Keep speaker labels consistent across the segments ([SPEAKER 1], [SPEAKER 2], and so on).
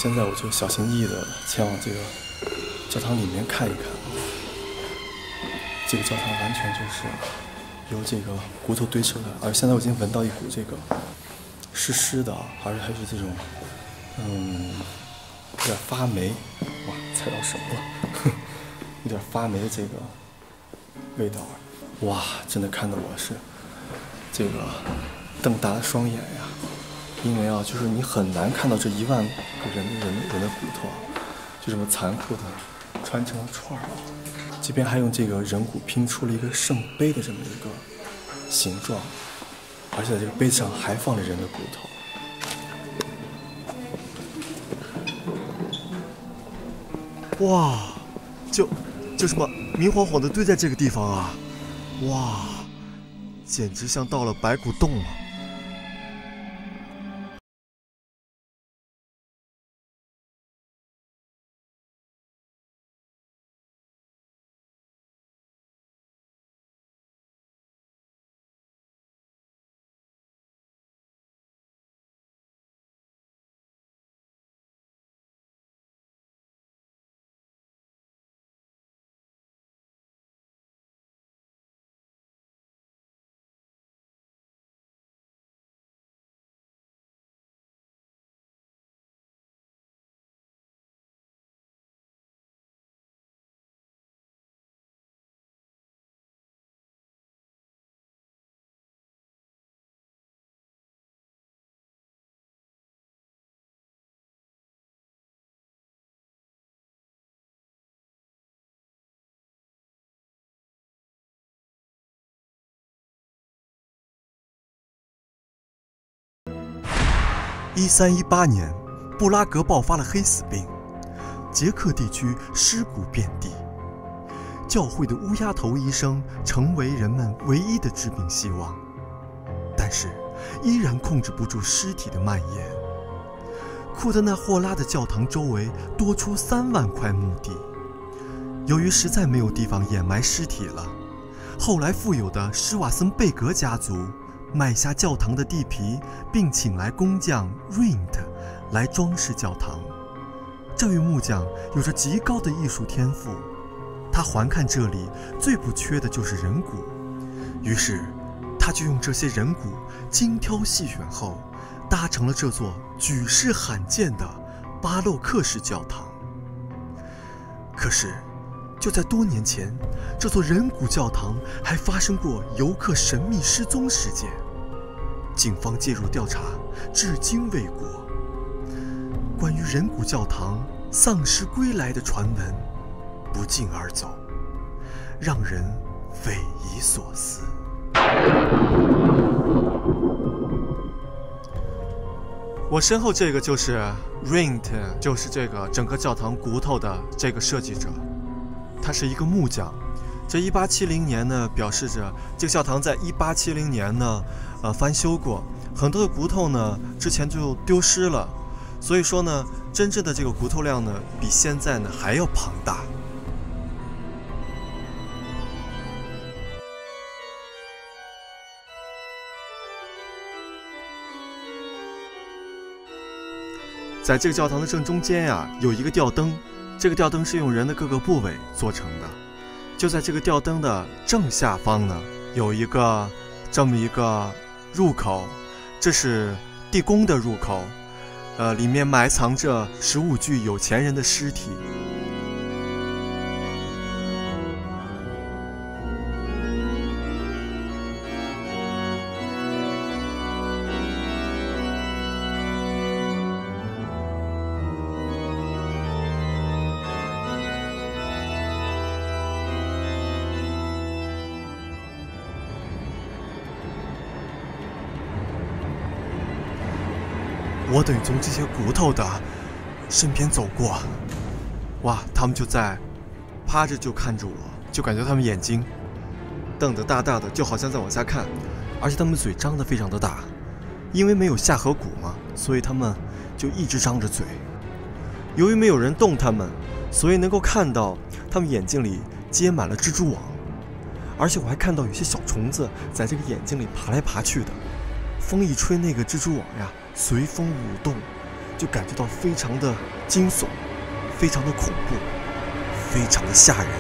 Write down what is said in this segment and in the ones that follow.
[SPEAKER 1] 现在我就小心翼翼的前往这个教堂里面看一看。这个教堂完全就是由这个骨头堆出来，而现在我已经闻到一股这个湿的，而且还是这种有点发霉。哇，踩到什么了？有点发霉的这个味道。哇，真的看得我是这个瞪大了双眼呀！因为啊，就是你很难看到这1万个人的骨头啊，就这么残酷的穿成了串啊。这边还用这个人骨拼出了一个圣杯的这么一个形状，而且在这个杯子上还放着人的骨头。
[SPEAKER 2] 哇，就这么明晃晃的堆在这个地方啊！哇，简直像到了白骨洞了。1318年，布拉格爆发了黑死病，捷克地区尸骨遍地。教会的乌鸦头医生成为人们唯一的治病希望，但是依然控制不住尸体的蔓延。库德纳霍拉的教堂周围多出3万块墓地，由于实在没有地方掩埋尸体了，后来富有的施瓦森贝格家族买下教堂的地皮，并请来工匠 Rindt 来装饰教堂。这位木匠有着极高的艺术天赋，他环看这里最不缺的就是人骨，于是他就用这些人骨精挑细选后，搭成了这座举世罕见的巴洛克式教堂。可是就在多年前，这座人骨教堂还发生过游客神秘失踪事件，警方介入调查，至今未果。关于人骨教堂丧尸归来的传闻不胫而走，让人匪夷所思。我身后这个就是 Rindt， 就是这个整个教堂骨头的这个设计者，他是一个木匠。这1870年呢，表示着这个教堂在1870年呢，翻修过，很多的骨头呢之前就丢失了，所以说呢，真正的这个骨头量呢，比现在呢还要庞大。在这个教堂的正中间呀，有一个吊灯，这个吊灯是用人的各个部位做成的。就在这个吊灯的正下方呢，有一个这么一个入口，这是地宫的入口，里面埋藏着15具有钱人的尸体。我等于从这些骨头的身边走过，哇，他们就在趴着就看着我，就感觉他们眼睛瞪得大大的，就好像在往下看，而且他们嘴张得非常的大，因为没有下颌骨嘛，所以他们就一直张着嘴。由于没有人动他们，所以能够看到他们眼睛里结满了蜘蛛网，而且我还看到有些小虫子在这个眼睛里爬来爬去的。风一吹，那个蜘蛛网呀随风舞动， 就感觉到非常的惊悚，非常的恐怖，非常的吓人。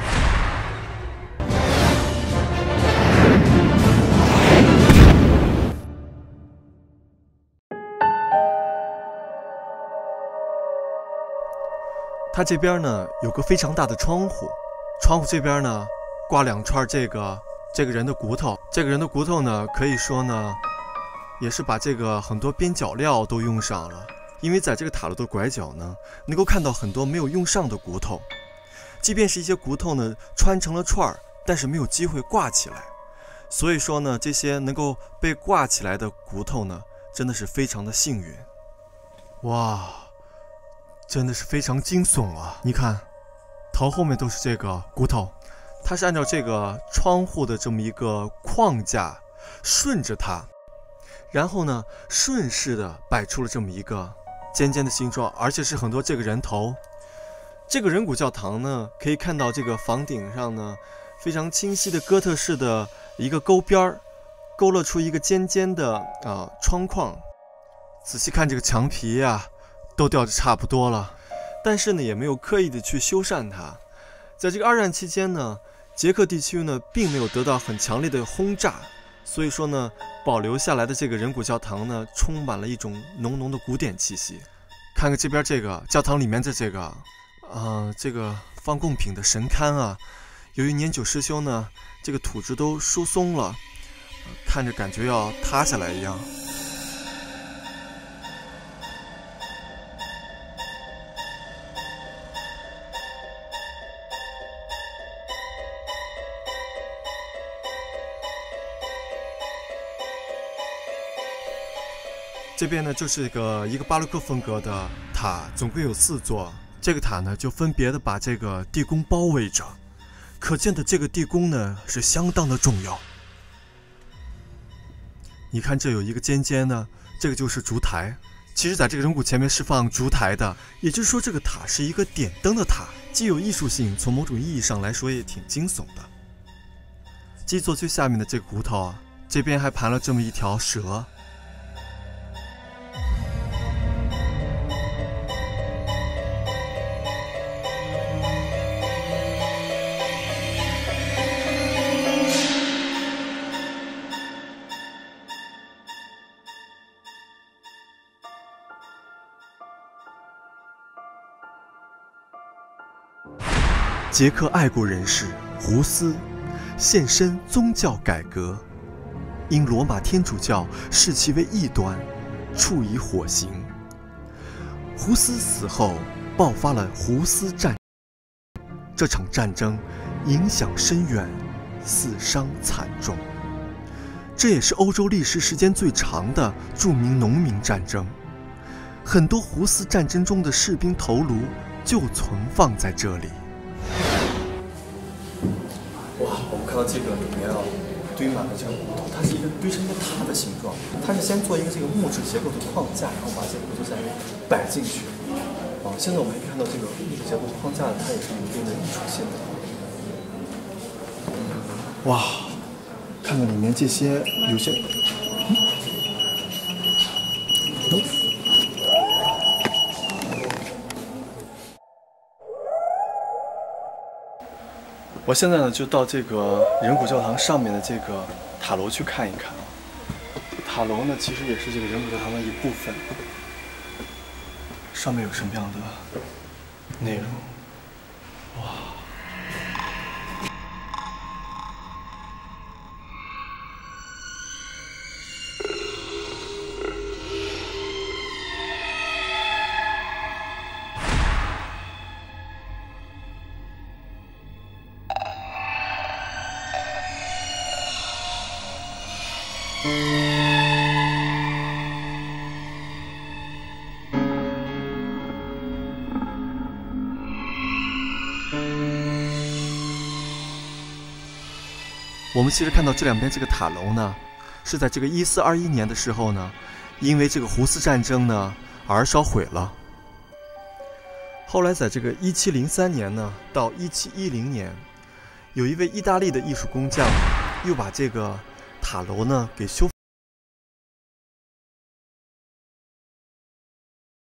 [SPEAKER 2] 它这边呢有个非常大的窗户，窗户这边呢挂2串这个人的骨头。这个人的骨头呢，可以说呢也是把这个很多边角料都用上了。因为在这个塔楼的拐角呢，能够看到很多没有用上的骨头，即便是一些骨头呢穿成了串儿，但是没有机会挂起来。所以说呢，这些能够被挂起来的骨头呢，真的是非常的幸运。哇，真的是非常惊悚啊！你看，头后面都是这个骨头，它是按照这个窗户的这么一个框架，顺着它，然后呢顺势的摆出了这么一个尖尖的形状，而且是很多这个人头。这个人骨教堂呢，可以看到这个房顶上呢非常清晰的哥特式的一个勾边，勾勒出一个尖尖的窗框。仔细看这个墙皮呀，都掉得差不多了，但是呢也没有刻意的去修缮它。在这个2战期间呢，捷克地区呢并没有得到很强烈的轰炸，所以说呢保留下来的这个人骨教堂呢，充满了一种浓浓的古典气息。看看这边这个教堂里面的这个放贡品的神龛啊，由于年久失修呢，这个土质都疏松了，看着感觉要塌下来一样。这边呢就是一个巴洛克风格的塔，总共有4座。这个塔呢就分别的把这个地宫包围着，可见的这个地宫呢是相当的重要。你看这有一个尖尖的，这个就是烛台。其实在这个人骨前面是放烛台的，也就是说这个塔是一个点灯的塔，既有艺术性，从某种意义上来说也挺惊悚的。基座最下面的这个骨头啊，这边还盘了这么一条蛇。捷克爱国人士胡斯献身宗教改革，因罗马天主教视其为异端，处以火刑。胡斯死后，爆发了胡斯战争。这场战争影响深远，死伤惨重。这也是欧洲历时时间最长的著名农民战争。很多胡斯战争中的士兵头颅就存放在这里。
[SPEAKER 1] 哇，我们看到这个里面堆满了这个骨头，它是一个堆成一个塔的形状。它是先做一个这个木质结构的框架，然后把这个骨头下面摆进去。现在我们可以看到这个木质结构的框架，它也是有一定的艺术性的。哇，看看里面这些有些，我现在呢就到这个人骨教堂上面的这个塔楼去看一看啊。塔楼呢其实也是这个人骨教堂的一部分。上面有什么样的内容？哇！
[SPEAKER 2] 我们其实看到这两边这个塔楼呢，是在这个1421年的时候呢，因为这个胡斯战争呢而烧毁了。后来在这个1703年呢到1710年，有一位意大利的艺术工匠又把这个塔楼呢给修复。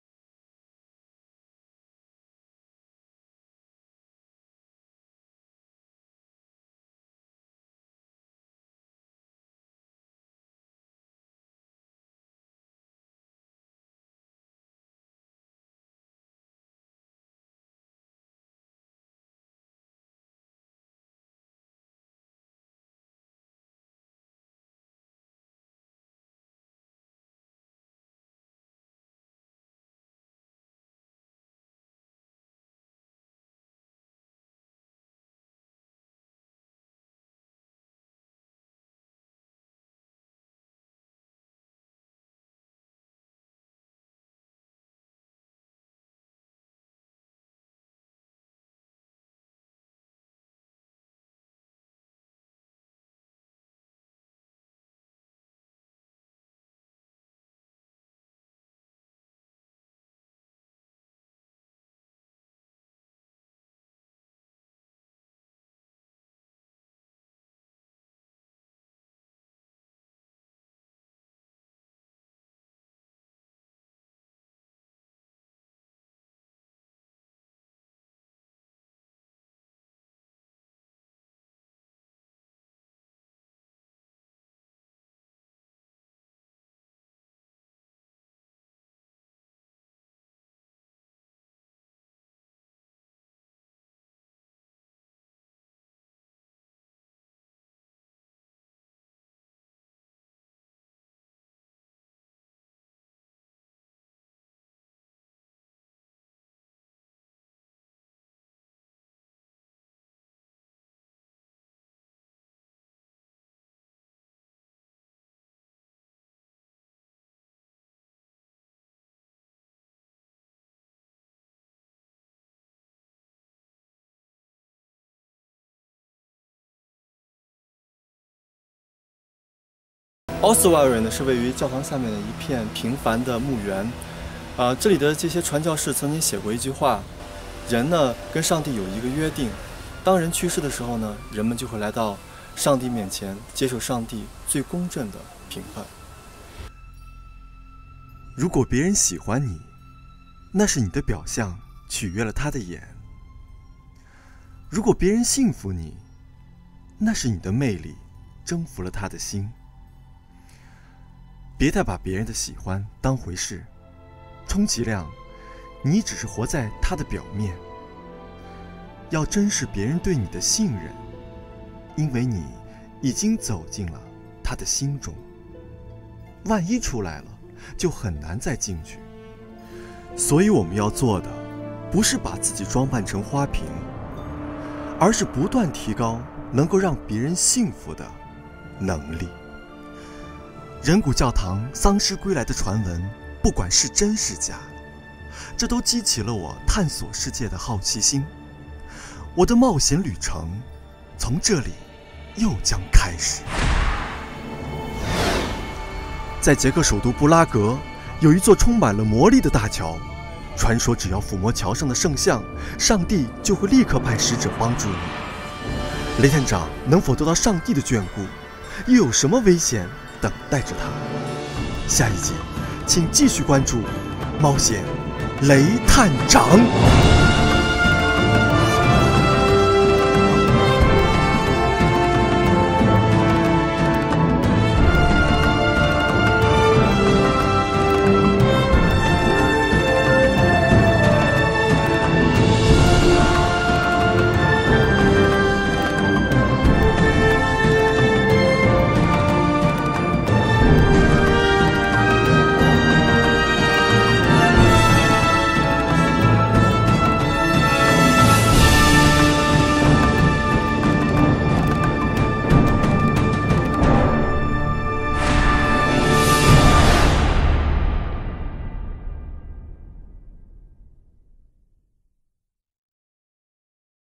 [SPEAKER 1] 奥斯瓦尔呢是位于教堂下面的一片平凡的墓园。这里的这些传教士曾经写过一句话：人呢跟上帝有一个约定，当人去世的时候呢，人们就会来到上帝面前，接受上帝最公正的评判。
[SPEAKER 2] 如果别人喜欢你，那是你的表象取悦了他的眼；如果别人信服你，那是你的魅力征服了他的心。别太把别人的喜欢当回事，充其量你只是活在他的表面。要珍视别人对你的信任，因为你已经走进了他的心中。万一出来了，就很难再进去。所以我们要做的，不是把自己装扮成花瓶，而是不断提高能够让别人幸福的能力。人骨教堂丧尸归来的传闻，不管是真是假，这都激起了我探索世界的好奇心。我的冒险旅程从这里又将开始。在捷克首都布拉格，有一座充满了魔力的大桥，传说只要抚摸桥上的圣像，上帝就会立刻派使者帮助你。雷探长能否得到上帝的眷顾，又有什么危险等待着他？下一集请继续关注冒险雷探长。